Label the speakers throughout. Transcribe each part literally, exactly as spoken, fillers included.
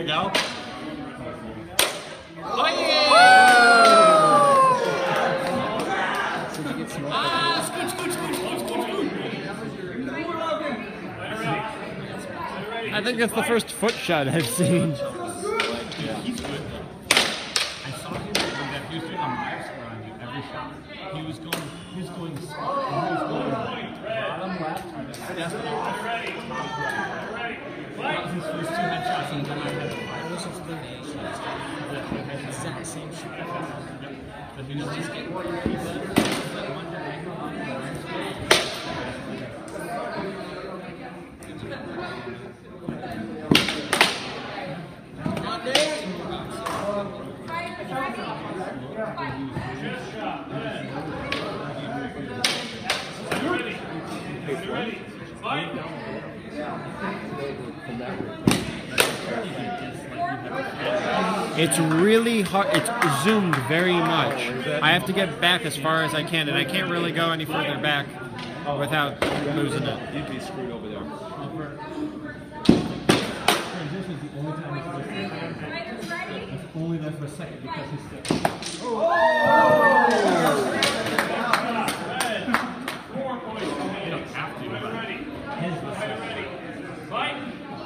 Speaker 1: you go.
Speaker 2: Oh, yeah! Ah, scoot, scoot, scoot, scoot, scoot, scoot.
Speaker 3: I think that's the first foot shot I've seen.
Speaker 1: Yeah, he's good. I saw him when that he was doing a live score on you every shot. He was going, he was going, he was going bottom left, step off. That was his first two headshots, and then I had to fire.
Speaker 2: Those are thirty-eight shots.
Speaker 1: Yeah,
Speaker 2: Exact same shot.
Speaker 1: Yep. But you know, he's getting one
Speaker 3: It's really hard. It's zoomed very much. I have to get back as far as I can, and I can't really go any further back without losing it.
Speaker 4: You'd be screwed over there.
Speaker 1: Transition's the only time it's there. It's only there for a second because he's sick. Oh! Four points. You don't have to. His was sick. Fight!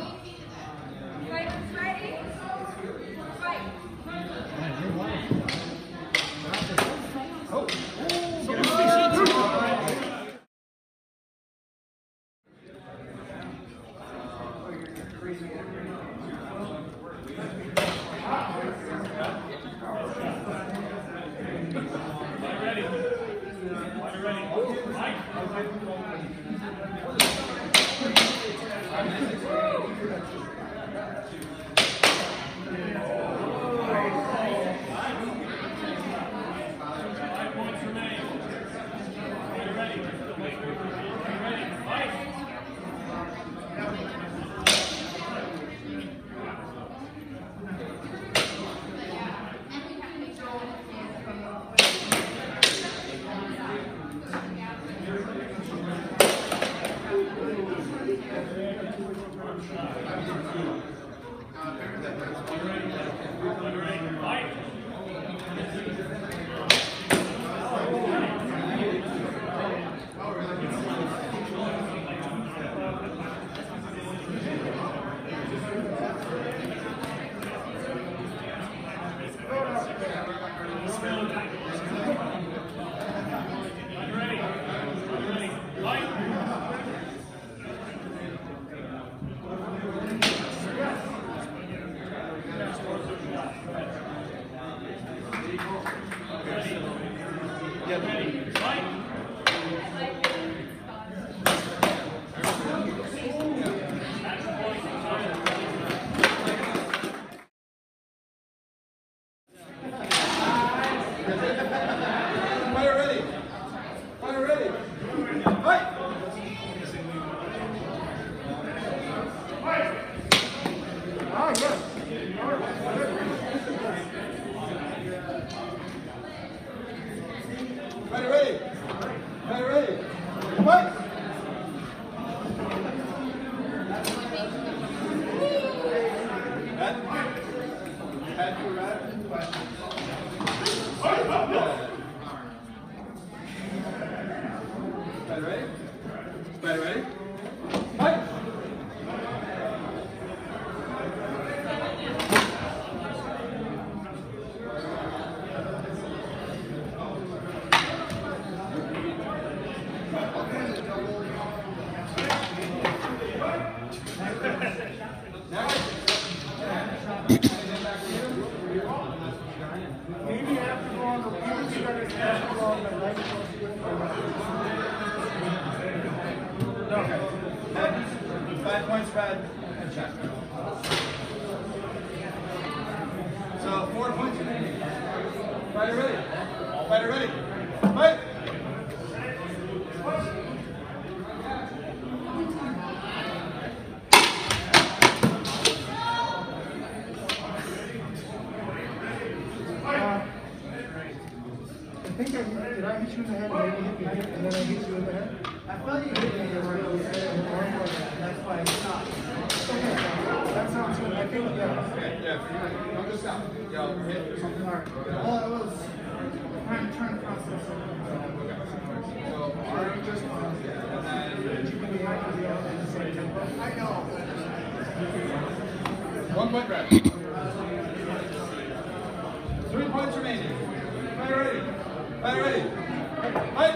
Speaker 4: Five points, Brad. And check. So four points. Fighter ready. Fighter ready. Fight.
Speaker 5: I think I, did I hit you in the head and then you hit me here, and then I hit you in the head? I felt you hit me in the head and that's why I stopped. Okay, that sounds good. I think, yeah.
Speaker 4: Okay, yeah. Don't just stop. Yo, hit or something.
Speaker 5: All right. Well, I was trying, trying to process it.
Speaker 4: So, arm just and then
Speaker 5: I know.
Speaker 4: one point red. Three points remaining. Fight ready. Fight ready. Fight.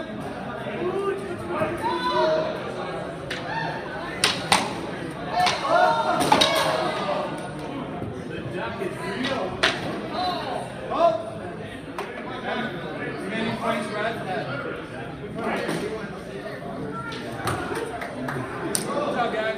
Speaker 4: Oh! Remaining points red. Good job, guys.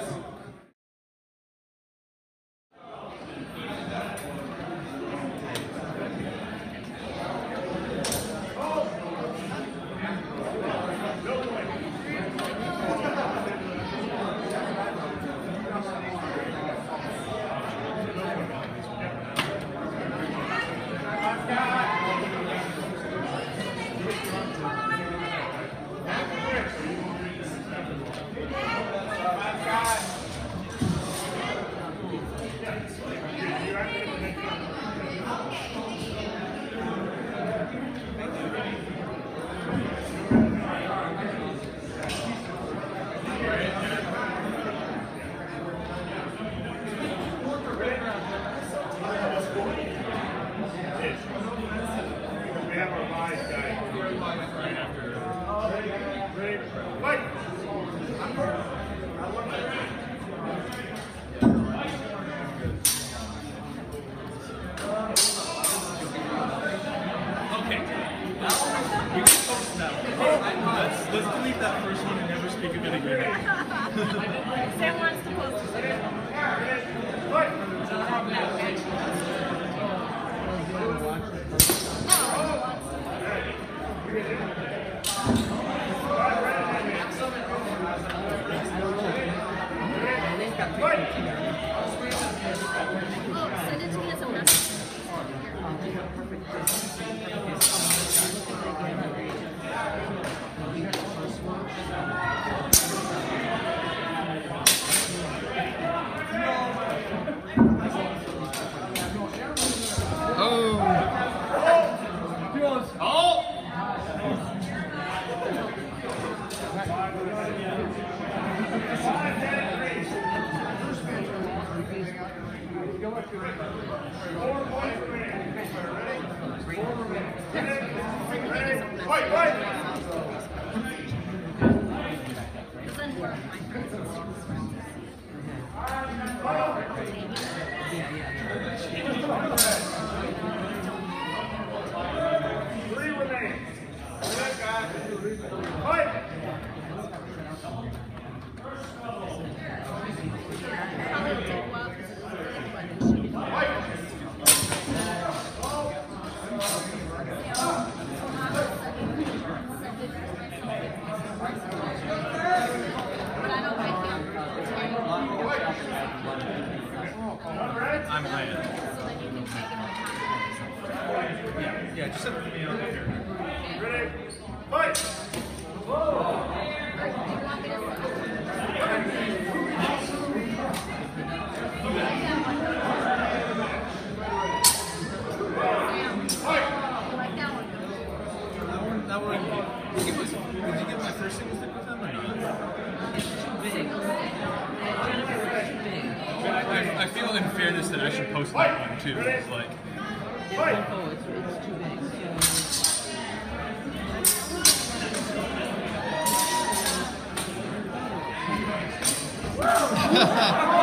Speaker 6: Let's delete that first one and never speak of it again.
Speaker 7: Sam wants to post it. Oh, send it to me as a message.
Speaker 6: I'm high end. Yeah, yeah, just send it to me on here. Ready? Fight! That one, I think it was, did you get my first single stick with them or not? I, I feel in fairness that I should post that one too. It's like,
Speaker 8: Oh, it's, it's too big.
Speaker 3: Ha ha ha!